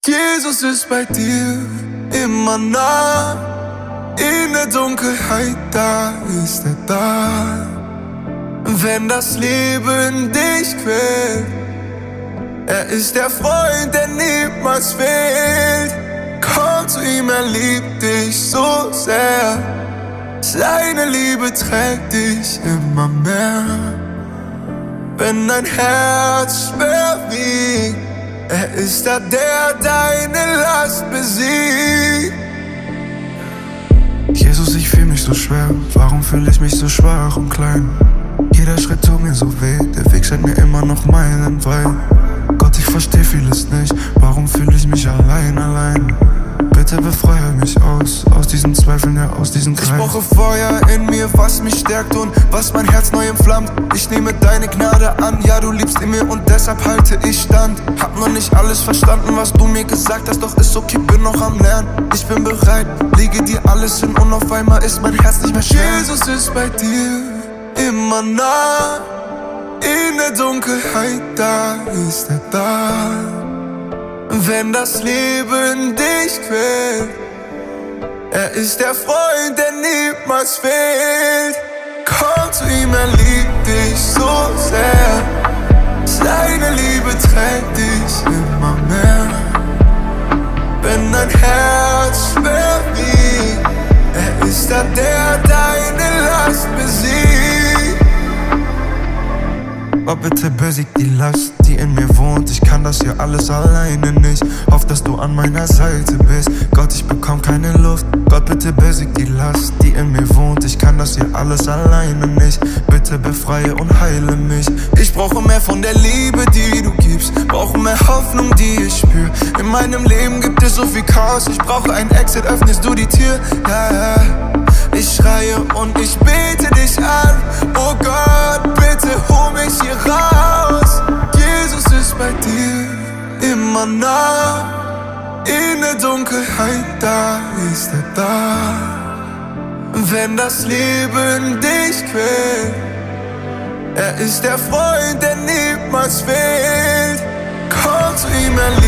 Jesus ist bei dir immer nah. In der Dunkelheit, da ist er da. Wenn das Leben dich quält, er ist der Freund, der niemals fehlt. Komm zu ihm, er liebt dich so sehr. Seine Liebe trägt dich immer mehr. Wenn dein Herz schwer wiegt, er ist da, der deine Last besiegt. Jesus, ich fühl mich so schwer. Warum fühl ich mich so schwach und klein? Jeder Schritt tut mir so weh. Der Weg scheint mir immer noch meilenweit. Gott, ich versteh vieles nicht. Warum fühl ich mich allein? Bitte befreie mich aus diesen Zweifeln, ja, aus diesen Kreisen. Ich brauche Feuer in mir, was mich stärkt und was mein Herz neu entflammt. Ich nehme deine Gnade an, ja, du liebst in mir und deshalb halte ich stand. Hab noch nicht alles verstanden, was du mir gesagt hast, doch ist okay, bin noch am Lernen. Ich bin bereit, lege dir alles hin und auf einmal ist mein Herz nicht mehr schwer. Jesus ist bei dir immer nah. In der Dunkelheit, da ist er da. Wenn das Leben dich quält, er ist der Freund, der niemals fehlt. Komm zu ihm, er liebt dich so sehr. Seine Liebe trägt dich immer mehr. Wenn dein Herz schwer wiegt, er ist da, der deine Last besiegt. Gott, bitte besieg die Last, die in mir wohnt. Ich kann das hier alles alleine nicht. Hoff, dass du an meiner Seite bist. Gott, ich bekomm keine Luft. Gott, bitte besieg die Last, die in mir wohnt. Ich kann das hier alles alleine nicht. Bitte befreie und heile mich. Ich brauche mehr von der Liebe, die du gibst. Brauche mehr Hoffnung, die ich spür. In meinem Leben gibt es so viel Chaos. Ich brauche ein Exit, öffnest du die Tür? Ja, ja. Ich schreie und ich bete dich an. Oh Gott, bitte hol mich hier raus. Jesus ist bei dir immer nah. In der Dunkelheit, da ist er da. Wenn das Leben dich quält, er ist der Freund, der niemals fehlt. Komm zu ihm, er